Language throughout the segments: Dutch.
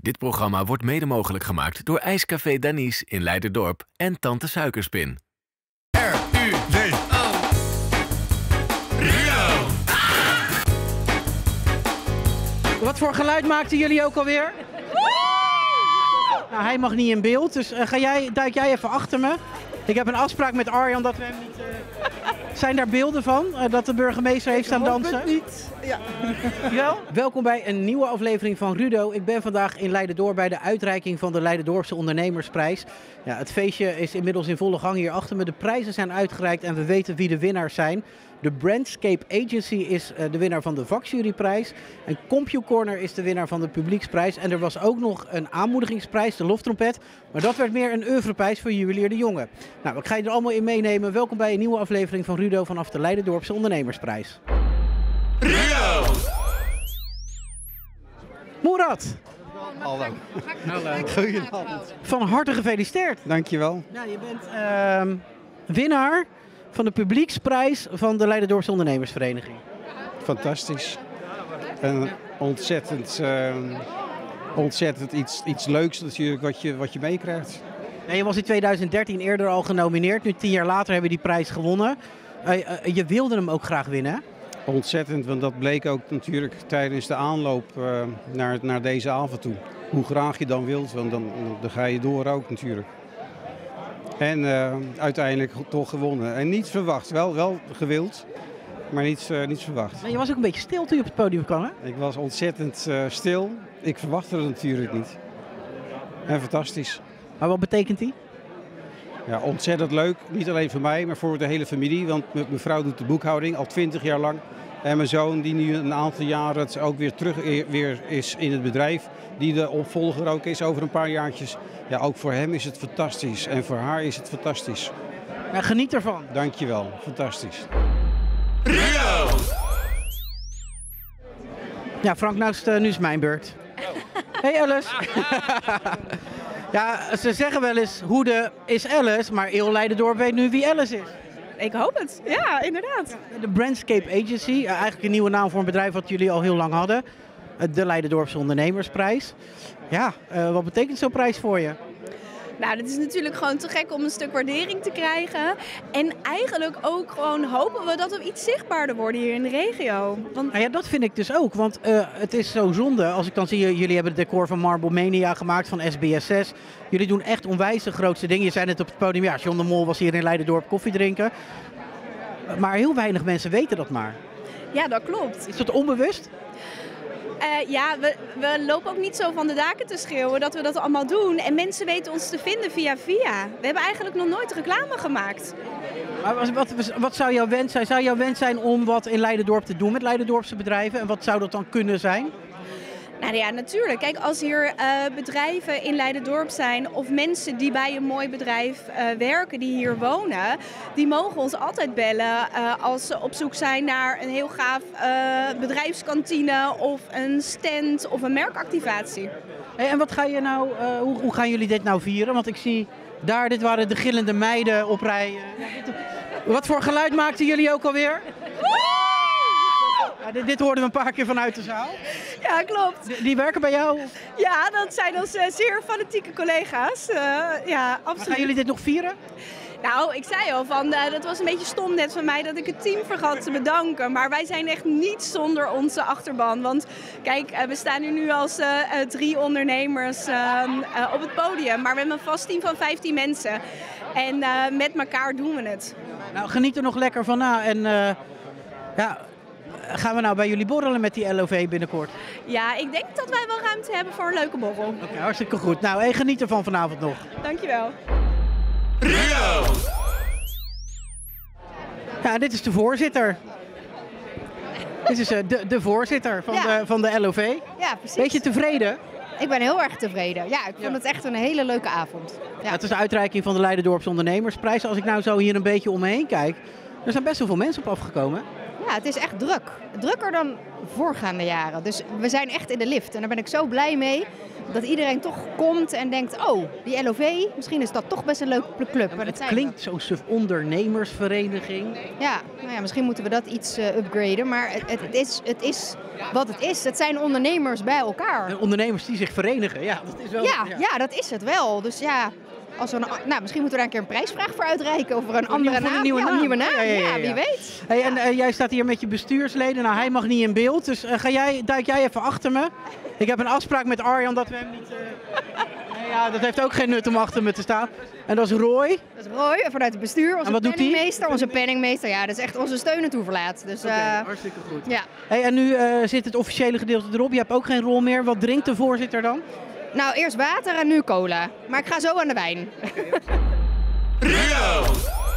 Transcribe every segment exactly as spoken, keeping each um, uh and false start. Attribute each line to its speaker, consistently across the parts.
Speaker 1: Dit programma wordt mede mogelijk gemaakt door IJscafé Danies in Leiderdorp en Tante Suikerspin.
Speaker 2: R U D O. Rudo.
Speaker 3: Wat voor geluid maakten jullie ook alweer? Nou, hij mag niet in beeld, dus uh, ga jij, duik jij even achter me. Ik heb een afspraak met Arjan dat we hem niet... Uh... Zijn daar beelden van, uh, dat de burgemeester heeft staan dansen?
Speaker 4: Ik hoop het niet. Ja.
Speaker 3: Wel? Welkom bij een nieuwe aflevering van Rudo. Ik ben vandaag in Leiderdorp bij de uitreiking van de Leiderdorpse Ondernemersprijs. Ja, het feestje is inmiddels in volle gang hier achter me. De prijzen zijn uitgereikt en we weten wie de winnaars zijn. De Brandscape Agency is uh, de winnaar van de vakjuryprijs. En CompuCorner is de winnaar van de publieksprijs. En er was ook nog een aanmoedigingsprijs, de loftrompet. Maar dat werd meer een oeuvreprijs voor Juwelier de Jonge. Nou, ik ga je er allemaal in meenemen. Welkom bij een nieuwe aflevering van Rudo vanaf de Leiderdorpse Ondernemersprijs.
Speaker 2: Rudo.
Speaker 3: Moerad,
Speaker 4: Hallo.
Speaker 3: hallo.
Speaker 4: Goedenavond.
Speaker 3: Van harte gefeliciteerd.
Speaker 4: Dankjewel.
Speaker 3: Ja, je bent uh, winnaar van de publieksprijs van de Leiderdorpse Ondernemersvereniging.
Speaker 4: Fantastisch. En ontzettend, uh, ontzettend iets, iets leuks natuurlijk wat je, wat je meekrijgt.
Speaker 3: Ja, je was in tweeduizend dertien eerder al genomineerd. Nu tien jaar later hebben we die prijs gewonnen. Uh, uh, je wilde hem ook graag winnen.
Speaker 4: Ontzettend, want dat bleek ook natuurlijk tijdens de aanloop uh, naar, naar deze avond toe. Hoe graag je dan wilt, want dan, dan ga je door ook natuurlijk. En uh, uiteindelijk toch gewonnen. En niet verwacht, wel, wel gewild, maar niet, uh, niet verwacht.
Speaker 3: Ja, je was ook een beetje stil toen je op het podium kwam, hè?
Speaker 4: Ik was ontzettend uh, stil. Ik verwachtte het natuurlijk niet. En fantastisch.
Speaker 3: Maar wat betekent die?
Speaker 4: Ja, ontzettend leuk. Niet alleen voor mij, maar voor de hele familie. Want mijn vrouw doet de boekhouding al twintig jaar lang. En mijn zoon, die nu een aantal jaren het ook weer terug weer is in het bedrijf. Die de opvolger ook is over een paar jaartjes. Ja, ook voor hem is het fantastisch. En voor haar is het fantastisch.
Speaker 3: Ja, geniet ervan.
Speaker 4: Dankjewel. Fantastisch.
Speaker 2: Rudo.
Speaker 3: Ja, Frank, nou is, het, uh, nu is mijn beurt. Hey Alice. Ja, ze zeggen wel eens, Hoede is Alice, maar heel Leiderdorp weet nu wie Alice is.
Speaker 5: Ik hoop het, ja, inderdaad.
Speaker 3: De Brandscape Agency, uh, eigenlijk een nieuwe naam voor een bedrijf wat jullie al heel lang hadden. Uh, de Leiderdorpse Ondernemersprijs. Ja, uh, wat betekent zo'n prijs voor je?
Speaker 5: Nou, het is natuurlijk gewoon te gek om een stuk waardering te krijgen. En eigenlijk ook gewoon hopen we dat we iets zichtbaarder worden hier in de regio. Want...
Speaker 3: Nou ja, dat vind ik dus ook, want uh, het is zo zonde. Als ik dan zie, jullie hebben het decor van Marble Mania gemaakt van S B S zes. Jullie doen echt onwijs de grootste dingen. Je zei net op het podium, ja, John de Mol was hier in Leiderdorp koffie drinken. Maar heel weinig mensen weten dat maar.
Speaker 5: Ja, dat klopt.
Speaker 3: Is dat onbewust?
Speaker 5: Uh, ja, we, we lopen ook niet zo van de daken te schreeuwen dat we dat allemaal doen. En mensen weten ons te vinden via via. We hebben eigenlijk nog nooit reclame gemaakt.
Speaker 3: Maar wat, wat, wat zou jouw wens zijn? Zou jouw wens zijn om wat in Leiderdorp te doen met Leiderdorpse bedrijven? En wat zou dat dan kunnen zijn?
Speaker 5: Nou ja, natuurlijk. Kijk, als hier uh, bedrijven in Leiderdorp zijn of mensen die bij een mooi bedrijf uh, werken, die hier wonen, die mogen ons altijd bellen uh, als ze op zoek zijn naar een heel gaaf uh, bedrijfskantine of een stand of een merkactivatie.
Speaker 3: Hey, en wat ga je nou, uh, hoe, hoe gaan jullie dit nou vieren? Want ik zie daar, dit waren de gillende meiden op rij. Uh, wat voor geluid maakten jullie ook alweer? Ja, dit, dit hoorden we een paar keer vanuit de zaal.
Speaker 5: Ja, klopt.
Speaker 3: Die, die werken bij jou?
Speaker 5: Ja, dat zijn onze zeer fanatieke collega's. Uh, ja, absoluut.
Speaker 3: Maar gaan jullie dit nog vieren?
Speaker 5: Nou, ik zei al, van, uh, dat was een beetje stom net van mij dat ik het team vergat te bedanken. Maar wij zijn echt niet zonder onze achterban. Want kijk, uh, we staan hier nu als uh, uh, drie ondernemers uh, uh, op het podium. Maar we hebben een vast team van vijftien mensen. En uh, met elkaar doen we het.
Speaker 3: Nou, geniet er nog lekker van na. En uh, ja... Gaan we nou bij jullie borrelen met die L O V binnenkort?
Speaker 5: Ja, ik denk dat wij wel ruimte hebben voor een leuke borrel.
Speaker 3: Oké, okay, hartstikke goed. Nou, hey, geniet ervan vanavond nog.
Speaker 5: Dankjewel.
Speaker 2: Rudo.
Speaker 3: Ja, dit is de voorzitter. Dit is uh, de, de voorzitter van,
Speaker 6: ja.
Speaker 3: de, van de L O V.
Speaker 6: Ja, precies.
Speaker 3: Beetje tevreden?
Speaker 6: Ik ben heel erg tevreden. Ja, ik vond
Speaker 3: ja.
Speaker 6: het echt een hele leuke avond. Ja.
Speaker 3: Ja, het is de uitreiking van de Leiderdorpse Ondernemersprijs. Als ik nou zo hier een beetje om me heen kijk, er zijn best wel veel mensen op afgekomen.
Speaker 6: Ja, het is echt druk. Drukker dan voorgaande jaren. Dus we zijn echt in de lift. En daar ben ik zo blij mee. dat iedereen toch komt en denkt, oh, die L O V, misschien is dat toch best een leuke club. Maar dat
Speaker 3: Het
Speaker 6: zijn
Speaker 3: klinkt zo'n suf ondernemersvereniging.
Speaker 6: we. Ja, nou ja, misschien moeten we dat iets uh, upgraden, maar het, het, het, is, het is wat het is. Het zijn ondernemers bij elkaar.
Speaker 3: En ondernemers die zich verenigen, ja, dat is wel...
Speaker 6: Ja, ja, dat is het wel. Dus ja, als we een, nou, misschien moeten we daar een keer een prijsvraag voor uitreiken of er een andere
Speaker 3: voor een
Speaker 6: naam.
Speaker 3: nieuwe
Speaker 6: ja,
Speaker 3: naam.
Speaker 6: een nieuwe naam.
Speaker 3: Ja,
Speaker 6: Ja,
Speaker 3: ja, ja, ja.
Speaker 6: wie weet.
Speaker 3: Hey, en uh, jij staat hier met je bestuursleden. Nou, hij mag niet in beeld, dus uh, ga jij, duik jij even achter me. Ik heb een afspraak met Arjan dat we hem niet... Uh... nee, ja, dat heeft ook geen nut om achter me te staan. En dat is Roy.
Speaker 6: Dat is Roy, vanuit het bestuur, onze
Speaker 3: wat doet die?
Speaker 6: penningmeester. Onze penningmeester, ja, dat is echt onze steun en toeverlaat. Dus,
Speaker 3: Oké,
Speaker 6: uh,
Speaker 3: hartstikke goed.
Speaker 6: ja.
Speaker 3: Hey, en nu uh, zit het officiële gedeelte erop. Je hebt ook geen rol meer. Wat drinkt de voorzitter dan?
Speaker 6: Nou, eerst water en nu cola. Maar ik ga zo aan de wijn.
Speaker 2: Rudo.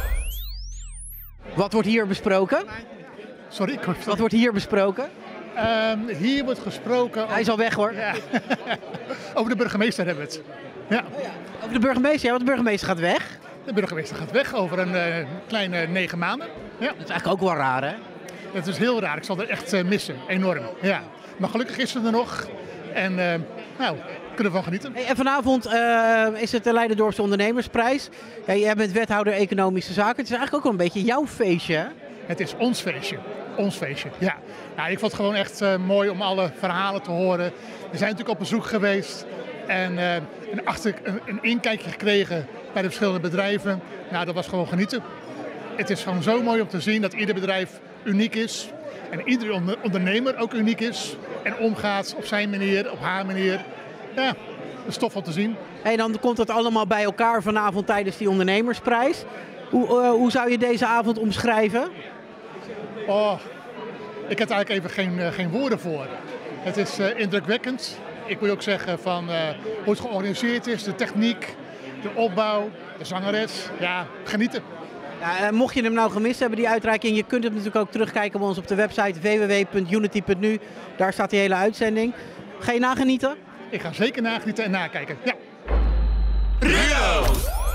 Speaker 3: Wat wordt hier besproken?
Speaker 7: Sorry, ik
Speaker 3: Wat wordt hier besproken?
Speaker 7: um, hier wordt gesproken
Speaker 3: Hij is al weg hoor.
Speaker 7: ja. over de burgemeester hebben we het. Ja,
Speaker 3: Over de burgemeester. Ja, want de burgemeester gaat weg.
Speaker 7: de burgemeester gaat weg over een uh, kleine negen maanden. Ja,
Speaker 3: Dat is eigenlijk ook wel raar hè?
Speaker 7: dat is heel raar. Ik zal er echt uh, missen, enorm. Ja. Maar gelukkig is ze er nog en uh, nou, kunnen we van genieten.
Speaker 3: Hey, en vanavond uh, is het de Leiden-Dorpse Ondernemersprijs. Ja, jij bent wethouder Economische Zaken. Het is eigenlijk ook wel een beetje jouw feestje hè?
Speaker 7: Het is ons feestje. Ons feestje, ja. Nou, ik vond het gewoon echt uh, mooi om alle verhalen te horen. We zijn natuurlijk op bezoek geweest en uh, een, achter, een, een inkijkje gekregen bij de verschillende bedrijven. Nou, dat was gewoon genieten. Het is gewoon zo mooi om te zien dat ieder bedrijf uniek is. En iedere onder, ondernemer ook uniek is. En omgaat op zijn manier, op haar manier. Ja, dat is tof om te zien.
Speaker 3: Hey, dan komt dat allemaal bij elkaar vanavond tijdens die ondernemersprijs. Hoe, uh, hoe zou je deze avond omschrijven?
Speaker 7: Oh, ik heb er eigenlijk even geen, uh, geen woorden voor. Het is uh, indrukwekkend. Ik moet ook zeggen van uh, hoe het georganiseerd is, de techniek, de opbouw, de zangeres. Ja, genieten.
Speaker 3: Ja, uh, mocht je hem nou gemist hebben, die uitreiking, je kunt het natuurlijk ook terugkijken bij ons op de website w w w punt unity punt n u. Daar staat die hele uitzending. Ga je nagenieten?
Speaker 7: Ik ga zeker nagenieten en nakijken. Ja.
Speaker 2: Rudo.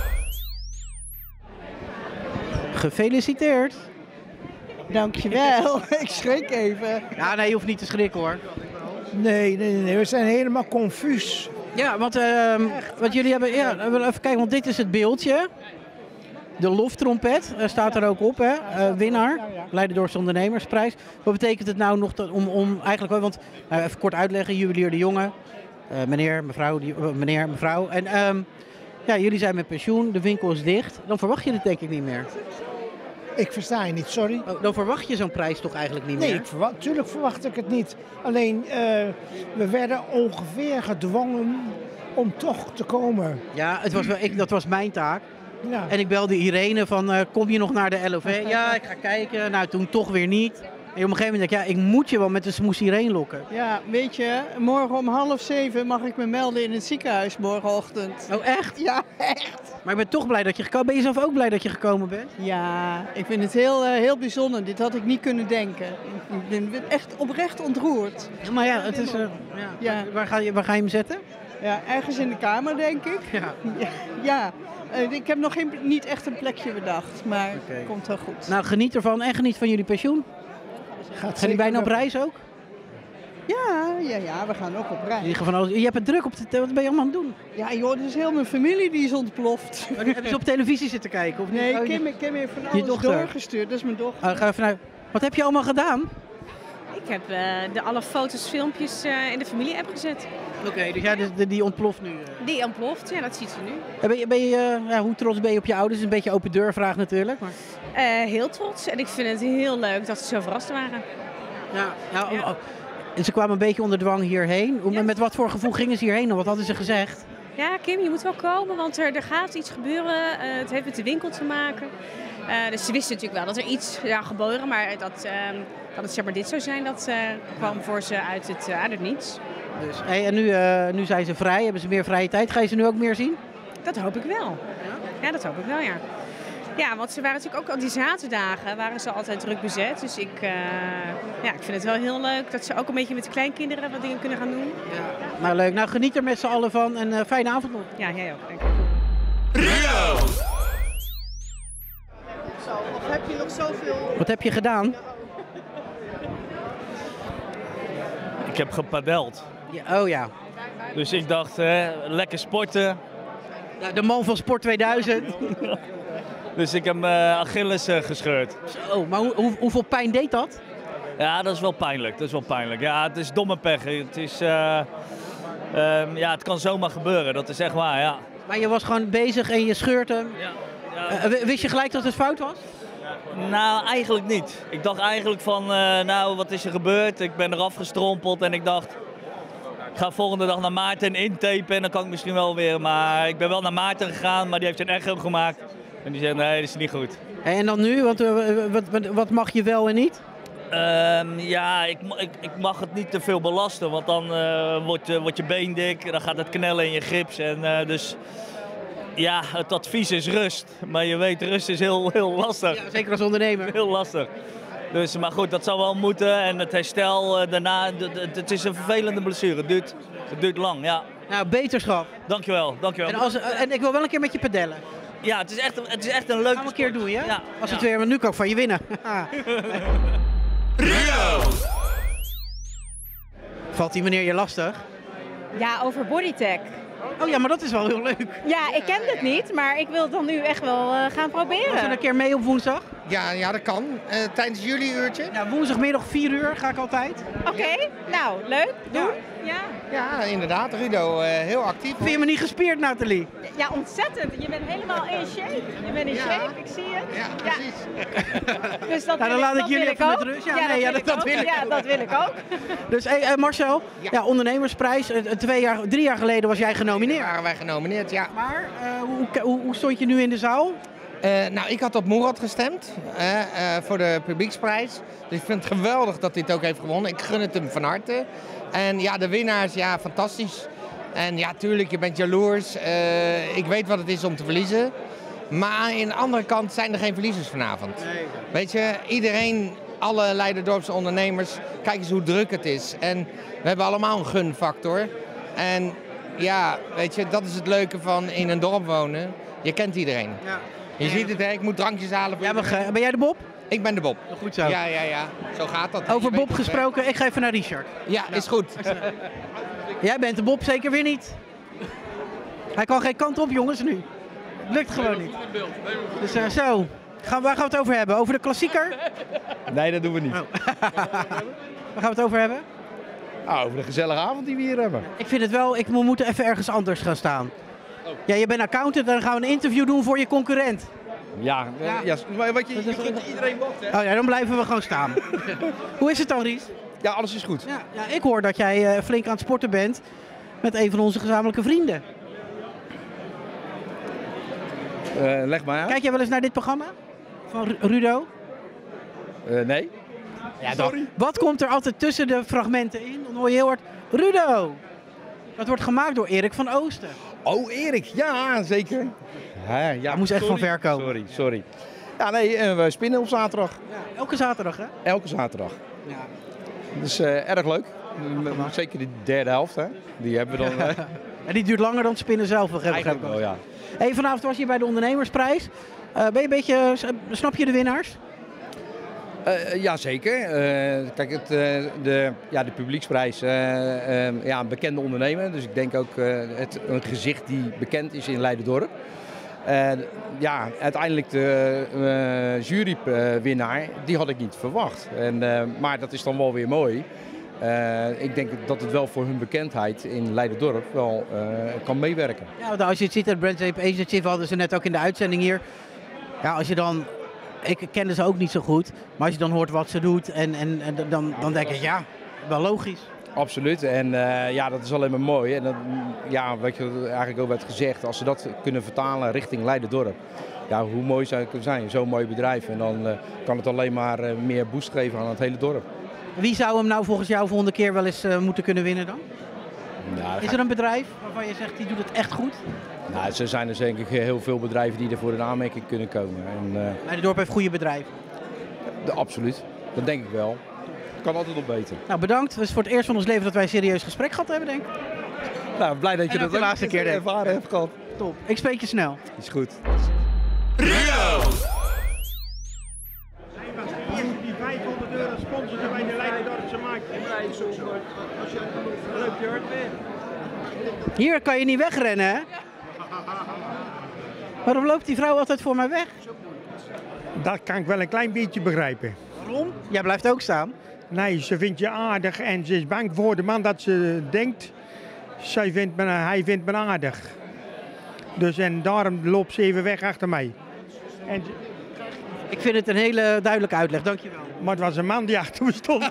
Speaker 3: Gefeliciteerd.
Speaker 8: Dankjewel. Ik schrik even.
Speaker 3: Ja, nee, je hoeft niet te schrikken hoor.
Speaker 8: Nee, nee, nee. We zijn helemaal confuus.
Speaker 3: Ja, want, uh, wat jullie hebben... Ja, we willen even kijken, want dit is het beeldje. De loftrompet uh, staat er ook op, hè? Uh, winnaar. Leiden-Dorpse Ondernemersprijs. Wat betekent het nou nog dat, om, om eigenlijk... Want, uh, even kort uitleggen, juwelier de Jonge. Uh, meneer, mevrouw, die, uh, meneer, mevrouw. En um, ja, jullie zijn met pensioen, de winkel is dicht. Dan verwacht je het denk ik niet meer.
Speaker 8: Ik versta je niet, sorry.
Speaker 3: Oh, dan verwacht je zo'n prijs toch eigenlijk niet
Speaker 8: Nee,
Speaker 3: meer?
Speaker 8: ik verwacht, tuurlijk verwacht ik het niet. Alleen, uh, we werden ongeveer gedwongen om toch te komen.
Speaker 3: Ja, het was wel, ik, dat was mijn taak.
Speaker 8: Ja.
Speaker 3: En ik belde Irene van, uh, kom je nog naar de L O V? Ja, ik ga kijken. Nou, toen toch weer niet. En op een gegeven moment dacht ik, ja, ik moet je wel met de smoes hierheen lokken.
Speaker 9: Ja, weet je, morgen om half zeven mag ik me melden in het ziekenhuis morgenochtend.
Speaker 3: Oh, echt?
Speaker 9: Ja, echt.
Speaker 3: Maar ik ben toch blij dat je gekomen bent. Ben je zelf ook blij dat je gekomen bent?
Speaker 9: Ja, ik vind het heel, uh, heel bijzonder. Dit had ik niet kunnen denken. Ik ben echt oprecht ontroerd.
Speaker 3: Ja, maar ja, het is... Uh, ja.
Speaker 9: Ja.
Speaker 3: Waar, ga je, waar ga je hem zetten?
Speaker 9: Ja, ergens in de kamer, denk ik.
Speaker 3: Ja.
Speaker 9: Ja, ja. Uh, ik heb nog geen, niet echt een plekje bedacht, maar
Speaker 3: Oké.
Speaker 9: het komt wel goed.
Speaker 3: Nou, geniet ervan en geniet van jullie pensioen.
Speaker 8: Gaat
Speaker 3: Gaan die bijna op
Speaker 8: wel-
Speaker 3: reis ook?
Speaker 9: Ja, ja, ja, we gaan ook op reis.
Speaker 3: Jullie gaan van alles- Je hebt het druk op de... Wat ben je allemaal aan het doen?
Speaker 9: Ja, joh, dus heel mijn familie die is ontploft.
Speaker 3: Oh, Hebben ze op televisie zitten kijken? Of niet?
Speaker 9: Nee,
Speaker 3: Oh,
Speaker 9: Kim,
Speaker 3: je-
Speaker 9: Kim heeft van
Speaker 3: Je
Speaker 9: alles
Speaker 3: dochter?
Speaker 9: doorgestuurd. Dat is mijn dochter.
Speaker 3: Oh, ga even naar... Wat heb je allemaal gedaan?
Speaker 10: Ik heb uh, de alle foto's, filmpjes uh, in de familie-app gezet.
Speaker 3: Oké, dus ja, die, die ontploft nu. uh.
Speaker 10: Die ontploft, ja, dat ziet ze nu.
Speaker 3: Ja, Ben je, ben je, uh, ja, hoe trots ben je op je ouders? Een beetje open deur vraag natuurlijk. Maar...
Speaker 10: Uh, heel trots en ik vind het heel leuk dat ze zo verrast waren.
Speaker 3: Ja, ja, oh, oh. En ze kwamen een beetje onder dwang hierheen. Hoe- Met wat voor gevoel gingen ze hierheen en wat hadden ze gezegd?
Speaker 10: Ja, Kim, je moet wel komen, want er, er gaat iets gebeuren. Uh, het heeft met de winkel te maken. Uh, dus ze wisten natuurlijk wel dat er iets ja, gebeuren, maar dat, uh, dat het zeg maar dit zou zijn, dat uh, kwam voor ze uit het, uh, uit het niets.
Speaker 3: Dus, hey, en nu, uh, nu zijn ze vrij, hebben ze meer vrije tijd. Ga je ze nu ook meer zien?
Speaker 10: Dat hoop ik wel. Ja, dat hoop ik wel, ja. Ja, want ze waren natuurlijk ook al die zaterdagen waren ze altijd druk bezet. Dus ik, uh, ja, ik vind het wel heel leuk dat ze ook een beetje met de kleinkinderen wat dingen kunnen gaan doen.
Speaker 3: Ja. Nou leuk, nou geniet er met z'n allen van en uh, fijne avond nog.
Speaker 10: Ja, jij ook, denk ik.
Speaker 2: Rudo.
Speaker 9: Of heb je nog zoveel...
Speaker 3: Wat heb je gedaan?
Speaker 11: Ik heb gepadeld.
Speaker 3: Ja, oh ja.
Speaker 11: Dus ik dacht, eh, lekker sporten.
Speaker 3: Ja, de man van Sport tweeduizend.
Speaker 11: Dus ik heb mijn Achilles uh, gescheurd.
Speaker 3: Zo, maar hoe, hoe, hoeveel pijn deed dat?
Speaker 11: Ja, dat is wel pijnlijk. Dat is wel pijnlijk. Ja, het is domme pech. Het is, uh, um, ja, het kan zomaar gebeuren. Dat is echt waar, ja.
Speaker 3: Maar je was gewoon bezig en je scheurt hem.
Speaker 11: Ja. Ja.
Speaker 3: Uh, wist je gelijk dat het fout was?
Speaker 11: Nou, eigenlijk niet. Ik dacht eigenlijk van, uh, nou, wat is er gebeurd? Ik ben eraf gestrompeld en ik dacht, ik ga volgende dag naar Maarten intapen en dan kan ik misschien wel weer. Maar ik ben wel naar Maarten gegaan, maar die heeft een echo gemaakt. En die zei, nee, dat is niet goed.
Speaker 3: En dan nu? Want, uh, wat, wat, wat mag je wel en niet?
Speaker 11: Um, ja, ik, ik, ik mag het niet te veel belasten, want dan uh, wordt, uh, wordt je been dik, dan gaat het knellen in je gips. En, uh, dus ja, het advies is rust. Maar je weet, rust is heel, heel lastig.
Speaker 3: Ja, zeker als ondernemer.
Speaker 11: Heel lastig. Dus, maar goed, dat zou wel moeten. En het herstel uh, daarna, het is een vervelende blessure. Het duurt, het duurt lang, ja.
Speaker 3: Nou, beterschap.
Speaker 11: Dankjewel, dankjewel.
Speaker 3: En, als, uh, en ik wil wel een keer met je pedellen.
Speaker 11: Ja, het is echt, het is echt een leuke
Speaker 3: Gaan we een keer doen, ja?
Speaker 11: Ja.
Speaker 3: Als het
Speaker 11: ja.
Speaker 3: weer, maar nu kan ik van je winnen.
Speaker 2: Rudo!
Speaker 3: Valt die meneer je lastig?
Speaker 12: Ja, over bodytech.
Speaker 3: Oh ja, maar dat is wel heel leuk.
Speaker 12: Ja, ik ken het niet, maar ik wil het dan nu echt wel uh, gaan proberen.
Speaker 3: Was er een keer mee op woensdag?
Speaker 13: Ja, ja dat kan. Uh, tijdens jullie uurtje?
Speaker 3: Ja, woensdagmiddag vier uur ga ik altijd.
Speaker 12: Oké, okay, nou, leuk. Doen. Ja.
Speaker 13: Ja. Ja, inderdaad. Rudo, uh, heel actief.
Speaker 3: Vind je me niet gespierd, Nathalie?
Speaker 12: Ja, ontzettend. Je bent helemaal in shape. Je bent in
Speaker 13: ja.
Speaker 12: shape, ik zie het.
Speaker 13: Ja, precies.
Speaker 12: Ja. Dus dat
Speaker 3: nou, dan
Speaker 12: wil
Speaker 3: laat
Speaker 12: ik,
Speaker 3: ik jullie even met rust. Ja,
Speaker 12: ja,
Speaker 3: nee,
Speaker 12: dat,
Speaker 3: ja,
Speaker 12: wil
Speaker 3: dat, dat wil ik
Speaker 12: ja,
Speaker 3: ook.
Speaker 12: dat wil ik ook.
Speaker 3: Dus hey, uh, Marcel, ja. Ja, ondernemersprijs. Uh, twee jaar, drie jaar geleden was jij genomineerd.
Speaker 13: Ja, waren wij genomineerd, ja.
Speaker 3: Maar uh, hoe, hoe, hoe stond je nu in de zaal?
Speaker 13: Uh, nou, ik had op Moerad gestemd uh, uh, voor de publieksprijs. Dus ik vind het geweldig dat hij het ook heeft gewonnen. Ik gun het hem van harte. En ja, de winnaars, ja, fantastisch. En ja, tuurlijk, je bent jaloers. Uh, ik weet wat het is om te verliezen. Maar aan de andere kant zijn er geen verliezers vanavond. Nee. Weet je, iedereen, alle Leiderdorpse ondernemers, kijk eens hoe druk het is. En we hebben allemaal een gunfactor. En ja, weet je, dat is het leuke van in een dorp wonen. Je kent iedereen. Ja. Je ziet het, hè? Ik moet drankjes halen. Voor
Speaker 3: ja, maar, ben jij de Bob?
Speaker 13: Ik ben de Bob.
Speaker 3: Goed zo.
Speaker 13: Ja, ja, ja. Zo gaat dat.
Speaker 3: Over Bob gesproken, het, ik ga even naar Richard.
Speaker 13: Ja, nou. Is goed.
Speaker 3: Jij bent de Bob zeker weer niet. Hij kan geen kant op, jongens, nu. Lukt gewoon niet. Dus uh, zo, gaan, waar gaan we het over hebben? Over de klassieker?
Speaker 14: Nee, dat doen we niet. Oh.
Speaker 3: Waar gaan we het over hebben?
Speaker 14: Ah, over de gezellige avond die we hier hebben.
Speaker 3: Ik vind het wel, ik, we moeten even ergens anders gaan staan. Oh. Ja, je bent accountant, dan gaan we een interview doen voor je concurrent.
Speaker 14: Ja, ja. ja maar wat je, je kunt iedereen wachten. Hè?
Speaker 3: Oh ja, dan blijven we gewoon staan. Hoe is het dan, Ries?
Speaker 14: Ja, alles is goed.
Speaker 3: Ja, ja, ik hoor dat jij uh, flink aan het sporten bent met een van onze gezamenlijke vrienden.
Speaker 14: Uh, leg maar uit.
Speaker 3: Kijk jij wel eens naar dit programma van Rudo?
Speaker 14: Uh, nee.
Speaker 3: Ja, sorry. Wat komt er altijd tussen de fragmenten in? Dan hoor je heel hard Rudo. Dat wordt gemaakt door Erik van Oosten.
Speaker 14: Oh, Erik. Ja, zeker. Ja, ja.
Speaker 3: Hij moest echt sorry. van ver komen.
Speaker 14: Sorry, sorry. Ja, nee, uh, we spinnen op zaterdag.
Speaker 3: Ja, elke zaterdag, hè?
Speaker 14: Elke zaterdag.
Speaker 3: Ja.
Speaker 14: Dus uh, erg leuk. Ja, zeker de derde helft, hè. Die hebben we dan... Uh...
Speaker 3: En die duurt langer dan het spinnen zelf, begrijp ik
Speaker 14: wel, ja.
Speaker 3: Hey, vanavond was je bij de ondernemersprijs. Uh, ben je een beetje, snap je de winnaars?
Speaker 14: Uh, ja, zeker. Uh, kijk, het, uh, de, ja, de publieksprijs, uh, uh, ja, een bekende ondernemer. Dus ik denk ook uh, het, een gezicht die bekend is in Leiderdorp. Uh, ja, uiteindelijk de uh, jurywinnaar, die had ik niet verwacht. En, uh, maar dat is dan wel weer mooi. Uh, ik denk dat het wel voor hun bekendheid in Leiderdorp wel uh, kan meewerken.
Speaker 3: Ja, als je het ziet, het Brand Agency hadden ze net ook in de uitzending hier. Ja, als je dan, ik kende ze ook niet zo goed, maar als je dan hoort wat ze doet en, en, en dan, dan denk ik ja, wel logisch.
Speaker 14: Absoluut. En uh, ja, dat is alleen maar mooi. En dat, ja, wat je eigenlijk ook werd gezegd, als ze dat kunnen vertalen richting Leiderdorp. Ja, hoe mooi zou het kunnen zijn, zo'n mooi bedrijf. En dan uh, kan het alleen maar uh, meer boost geven aan het hele dorp.
Speaker 3: Wie zou hem nou volgens jou volgende keer wel eens uh, moeten kunnen winnen dan?
Speaker 14: Nou,
Speaker 3: is er een bedrijf waarvan je zegt, die doet het echt goed?
Speaker 14: Nou, er zijn er zeker heel veel bedrijven die er voor in aanmerking kunnen komen. En, uh,
Speaker 3: Leiderdorp heeft goede bedrijven?
Speaker 14: De, absoluut, dat denk ik wel. Het kan altijd nog beter.
Speaker 3: Nou, bedankt. Het is voor het eerst van ons leven dat wij een serieus gesprek gehad hebben, denk ik.
Speaker 14: Nou, blij dat je dat
Speaker 3: de laatste keer
Speaker 14: ervaren hebt gehad.
Speaker 3: Top. Ik spreek je snel.
Speaker 14: Is goed.
Speaker 2: Rudo!
Speaker 15: Die vijfhonderd euro sponsoren bij de Leiderdorpse markt. Als je loopt je hard weer.
Speaker 3: Hier kan je niet wegrennen, hè? Waarom loopt die vrouw altijd voor mij weg?
Speaker 8: Dat kan ik wel een klein beetje begrijpen.
Speaker 3: Waarom? Jij blijft ook staan.
Speaker 8: Nee, ze vindt je aardig en ze is bang voor de man dat ze denkt, zij vindt me, hij vindt me aardig. Dus en daarom loopt ze even weg achter mij. En ze...
Speaker 3: Ik vind het een hele duidelijke uitleg, dankjewel.
Speaker 8: Maar het was een man die achter me stond.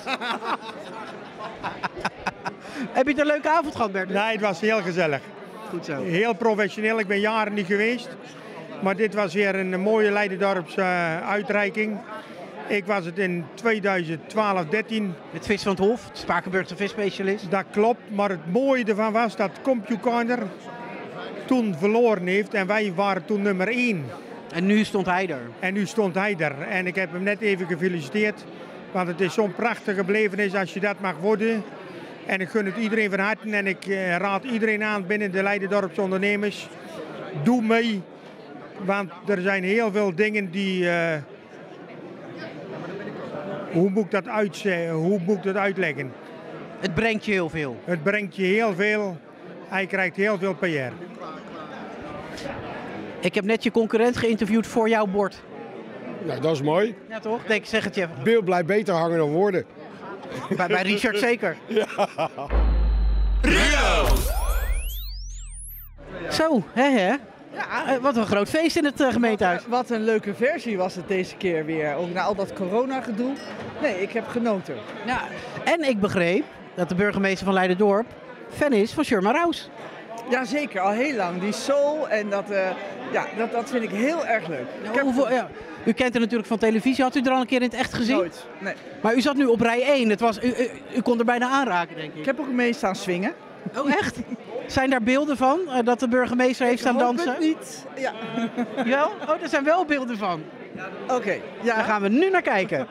Speaker 3: Heb je het een leuke avond gehad, Bert?
Speaker 8: Nee, het was heel gezellig.
Speaker 3: Goed zo.
Speaker 8: Heel professioneel, ik ben jaren niet geweest. Maar dit was weer een mooie Leiderdorps uh, uitreiking. Ik was het in tweeduizend twaalf dertien.
Speaker 3: Met Vis van het Hof, Spakenburgse visspecialist.
Speaker 8: Dat klopt, maar het mooie ervan was dat CompuCorner toen verloren heeft en wij waren toen nummer één.
Speaker 3: En nu stond hij er.
Speaker 8: En nu stond hij er. En ik heb hem net even gefeliciteerd. Want het is zo'n prachtige belevenis als je dat mag worden. En ik gun het iedereen van harte. En ik uh, raad iedereen aan binnen de Leiderdorpse ondernemers. Doe mee. Want er zijn heel veel dingen die... Uh, hoe moet ik dat uitzeggen? Hoe moet ik dat uitleggen?
Speaker 3: Het brengt je heel veel.
Speaker 8: Het brengt je heel veel. Hij krijgt heel veel P R.
Speaker 3: Ik heb net je concurrent geïnterviewd voor jouw bord.
Speaker 16: Nou, dat is mooi.
Speaker 3: Ja toch? Denk, zeg het je.
Speaker 16: Beeld blijft beter hangen dan woorden.
Speaker 3: Bij, bij Richard zeker.
Speaker 16: Ja.
Speaker 2: Rudo!
Speaker 3: Zo, hè hè? Ja, wat een groot feest in het uh, gemeentehuis.
Speaker 9: Wat, wat een leuke versie was het deze keer weer. Ook na al dat corona-gedoe. Nee, ik heb genoten.
Speaker 3: Ja, en ik begreep dat de burgemeester van Leiderdorp fan is van Sherma Rouse.
Speaker 9: Jazeker, al heel lang. Die soul en dat, uh, ja, dat, dat vind ik heel erg leuk.
Speaker 3: Ja,
Speaker 9: ik heb...
Speaker 3: hoeveel, ja. U kent haar natuurlijk van televisie. Had u er al een keer in het echt gezien?
Speaker 9: Nooit, nee.
Speaker 3: Maar u zat nu op rij één. Het was, u, u, u kon er bijna aanraken, denk ik.
Speaker 9: Ik heb ook mee staan swingen.
Speaker 3: Oh, echt? Zijn daar beelden van, uh, dat de burgemeester heeft staan dansen?
Speaker 9: Ik hoop het niet. Ja.
Speaker 3: Wel? Oh, er zijn wel beelden van.
Speaker 9: Oké. Okay, ja.
Speaker 3: Daar gaan we nu naar kijken.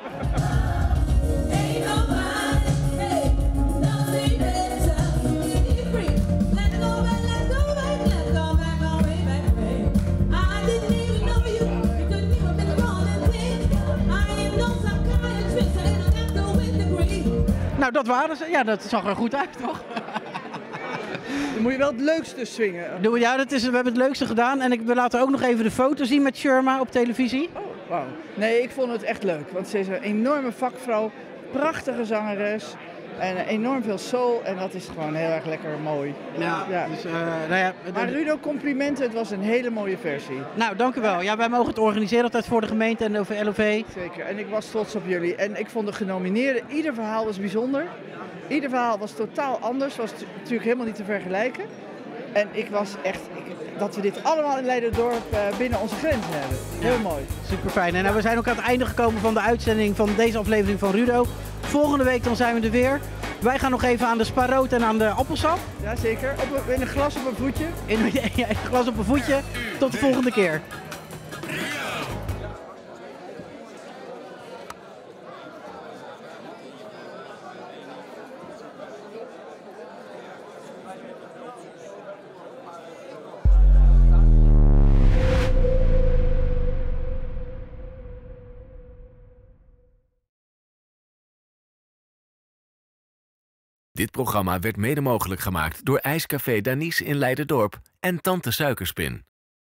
Speaker 3: Nou, dat waren ze. Ja, dat zag er goed uit, toch?
Speaker 9: Dan moet je wel het leukste swingen.
Speaker 3: Ja, dat is, we hebben het leukste gedaan. En ik wil later ook nog even de foto zien met Sherma op televisie.
Speaker 9: Oh, wauw. Nee, ik vond het echt leuk. Want ze is een enorme vakvrouw. Prachtige zangeres. En enorm veel soul. En dat is gewoon heel erg lekker mooi.
Speaker 3: Ja, ja. Dus, uh, nou ja
Speaker 9: maar Rudo, complimenten. Het was een hele mooie versie.
Speaker 3: Nou, dank u wel. Ja, wij mogen het organiseren altijd voor de gemeente en de L O V.
Speaker 9: Zeker. En ik was trots op jullie. En ik vond de genomineerden, ieder verhaal was bijzonder. Ieder verhaal was totaal anders. Was natuurlijk helemaal niet te vergelijken. En ik was echt, ik, dat we dit allemaal in Leiderdorp uh, binnen onze grenzen hebben. Heel ja, mooi.
Speaker 3: Super fijn. En nou, we zijn ook aan het einde gekomen van de uitzending van deze aflevering van Rudo. Volgende week dan zijn we er weer. Wij gaan nog even aan de spaarrood en aan de appelsap.
Speaker 9: Jazeker. Op een, in een glas op een voetje.
Speaker 3: In, ja, een glas op een voetje. Tot de volgende keer.
Speaker 1: Dit programma werd mede mogelijk gemaakt door IJscafé Danice in Leiderdorp en Tante Suikerspin.